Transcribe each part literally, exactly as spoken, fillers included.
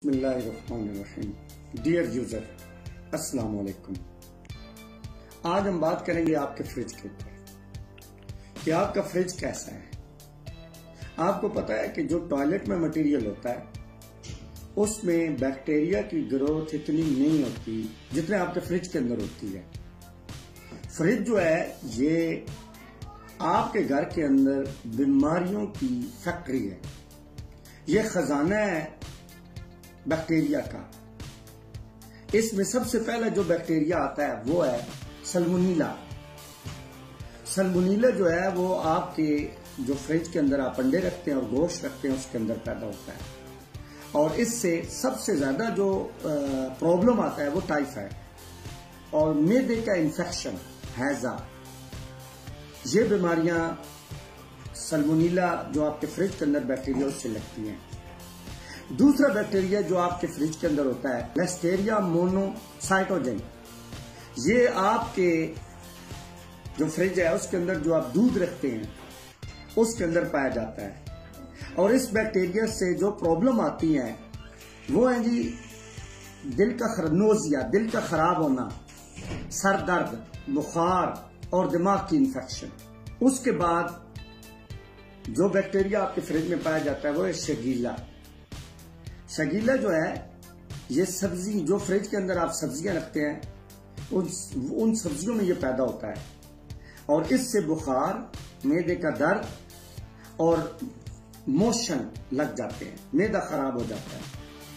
बिस्मिल्लाहिर्रहमानिर्रहीम। Dear user, अस्सलाम वालेकुम। आज हम बात करेंगे आपके फ्रिज के ऊपर कि आपका फ्रिज कैसा है। आपको पता है कि जो टॉयलेट में मटेरियल होता है उसमें बैक्टीरिया की ग्रोथ इतनी नहीं होती जितने आपके फ्रिज के अंदर होती है। फ्रिज जो है ये आपके घर के अंदर बीमारियों की फैक्ट्री है, ये खजाना है बैक्टीरिया का। इसमें सबसे पहले जो बैक्टीरिया आता है वो है सल्मोनेला। सल्मोनेला जो है वो आपके जो फ्रिज के अंदर आप अंडे रखते हैं और गोश्त रखते हैं उसके अंदर पैदा होता है, और इससे सबसे ज्यादा जो प्रॉब्लम आता है वो टाइफाइड और मैदे का इंफेक्शन, हैजा। ये बीमारियां सल्मोनेला जो आपके फ्रिज के अंदर बैक्टीरिया उससे लगती हैं। दूसरा बैक्टीरिया जो आपके फ्रिज के अंदर होता है लिस्टेरिया मोनोसाइटोजेन। ये आपके जो फ्रिज है उसके अंदर जो आप दूध रखते हैं उसके अंदर पाया जाता है, और इस बैक्टीरिया से जो प्रॉब्लम आती है वो है जी दिल का नोजिया, दिल का खराब होना, सर दर्द, बुखार और दिमाग की इंफेक्शन। उसके बाद जो बैक्टीरिया आपके फ्रिज में पाया जाता है वो है शगीला। शगीला जो है ये सब्जी, जो फ्रिज के अंदर आप सब्जियां रखते हैं उन उन सब्जियों में ये पैदा होता है, और इससे बुखार, मैदे का दर्द और मोशन लग जाते हैं, मैदा खराब हो जाता है।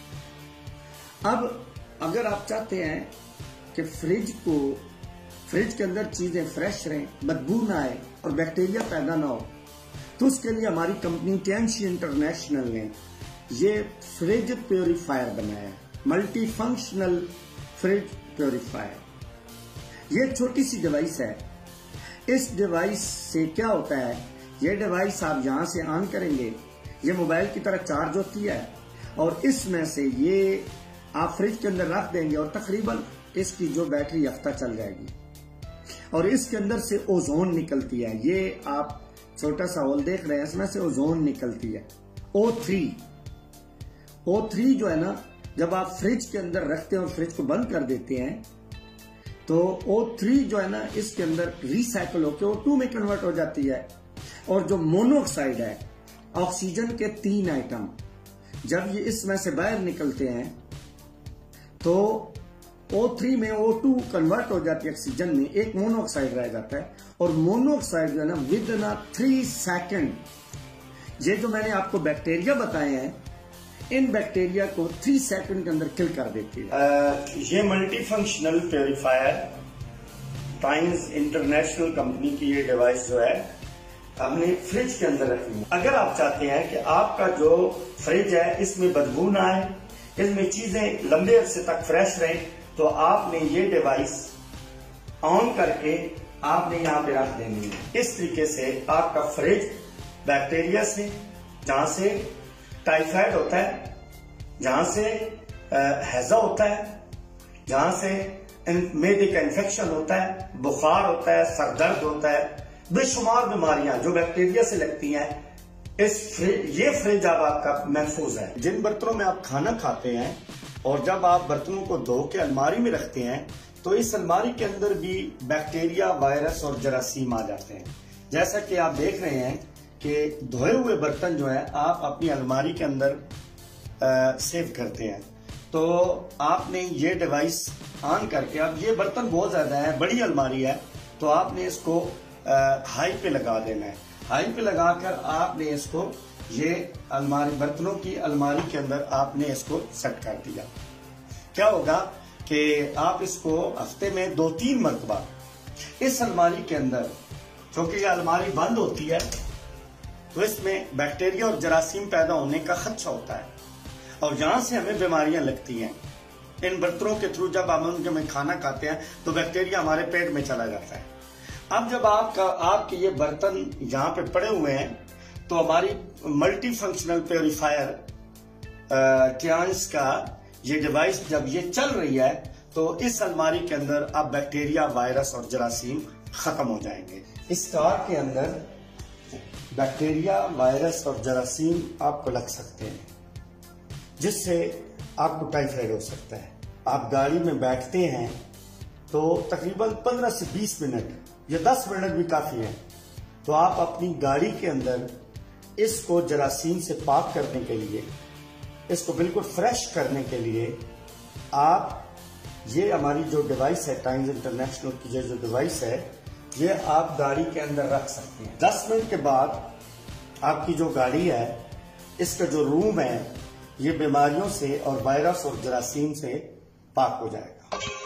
अब अगर आप चाहते हैं कि फ्रिज को फ्रिज के अंदर चीजें फ्रेश रहें, बदबू ना आए और बैक्टीरिया पैदा ना हो, तो उसके लिए हमारी कंपनी टियांशी इंटरनेशनल ने ये फ्रिज प्योरीफायर बनाया है, मल्टी फंक्शनल फ्रिज प्योरीफायर। ये छोटी सी डिवाइस है। इस डिवाइस से क्या होता है, ये डिवाइस आप यहां से ऑन करेंगे, ये मोबाइल की तरह चार्ज होती है, और इसमें से ये आप फ्रिज के अंदर रख देंगे और तकरीबन इसकी जो बैटरी हफ्ता चल जाएगी। और इसके अंदर से ओजोन निकलती है, ये आप छोटा सा होल देख रहे हैं, इसमें से ओजोन निकलती है, ओ थ्री। ओ थ्री जो है ना, जब आप फ्रिज के अंदर रखते हैं और फ्रिज को बंद कर देते हैं तो ओ थ्री जो है ना इसके अंदर रिसाइकल होकर ओ टू में कन्वर्ट हो जाती है। और जो मोनोऑक्साइड है, ऑक्सीजन के तीन आइटम, जब ये इसमें से बाहर निकलते हैं तो ओ थ्री में ओ टू कन्वर्ट हो जाती है ऑक्सीजन में, एक मोनोऑक्साइड रह जाता है। और मोनोऑक्साइड जो है ना विद इन थ्री सेकेंड, ये जो मैंने आपको बैक्टीरिया बताए हैं इन बैक्टीरिया को थ्री सेकंड के अंदर किल कर देती है। uh, ये multi functional purifier Times International company की ये डिवाइस जो है हमने फ्रिज के अंदर रखनी है। अगर आप चाहते हैं कि आपका जो फ्रिज है इसमें बदबू ना आए, इसमें चीजें लंबे अरसे तक फ्रेश रहे, तो आपने ये डिवाइस ऑन करके आपने यहाँ पे रख देनी है। इस तरीके से आपका फ्रिज बैक्टीरिया से, जहां से टाइफाइड होता है, जहां से हैजा होता है, जहां से मैदे का इंफेक्शन होता है, बुखार होता है, सरदर्द होता है, बेशुमार बीमारियां जो बैक्टीरिया से लगती हैं, इस फ्रिज ये फ्रिज अब आपका महफूज है। जिन बर्तनों में आप खाना खाते हैं और जब आप बर्तनों को धो के अलमारी में रखते हैं तो इस अलमारी के अंदर भी बैक्टीरिया, वायरस और जरासीम आ जाते हैं। जैसा कि आप देख रहे हैं कि धोए हुए बर्तन जो है आप अपनी अलमारी के अंदर आ, सेव करते हैं, तो आपने ये डिवाइस ऑन करके, अब ये बर्तन बहुत ज्यादा है, बड़ी अलमारी है, तो आपने इसको आ, हाई पे लगा देना है। हाई पे लगाकर आपने इसको ये अलमारी, बर्तनों की अलमारी के अंदर आपने इसको सेट कर दिया। क्या होगा कि आप इसको हफ्ते में दो तीन मरतबा इस अलमारी के अंदर, क्योंकि ये अलमारी बंद होती है तो इसमें बैक्टीरिया और जरासीम पैदा होने का खदशा होता है, और जहां से हमें बीमारियां लगती हैं इन बर्तनों के थ्रू। जब हम उनके में खाना खाते हैं तो बैक्टीरिया हमारे पेट में चला जाता है। अब जब आपका आपके ये बर्तन यहाँ पे पड़े हुए हैं तो हमारी मल्टी फंक्शनल प्योरीफायर टियांश का ये डिवाइस जब ये चल रही है तो इस अलमारी के अंदर अब बैक्टीरिया, वायरस और जरासीम खत्म हो जाएंगे। इस कार के अंदर बैक्टीरिया, वायरस और जरासीम आपको लग सकते हैं, जिससे आपको टाइफाइड हो सकता है। आप गाड़ी में बैठते हैं तो तकरीबन पंद्रह से बीस मिनट या दस मिनट भी काफी है, तो आप अपनी गाड़ी के अंदर इसको जरासीम से पाक करने के लिए, इसको बिल्कुल फ्रेश करने के लिए आप ये हमारी जो डिवाइस है, टाइम्स इंटरनेशनल की जो जो डिवाइस है, ये आप गाड़ी के अंदर रख सकते हैं। दस मिनट के बाद आपकी जो गाड़ी है, इसका जो रूम है, ये बीमारियों से और वायरस और जरासीम से पाक हो जाएगा।